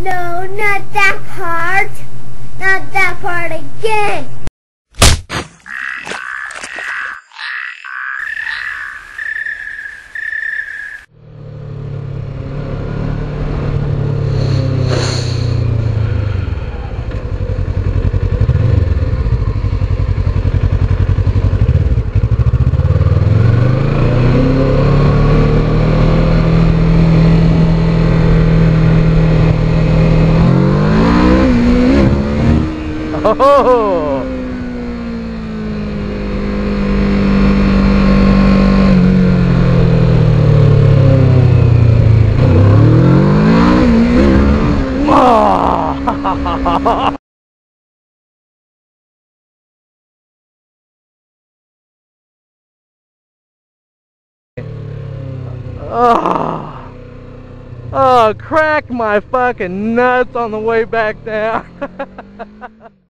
No, not that part. Not that part again. Oh! Oh, oh, cracked my fucking nuts on the way back down.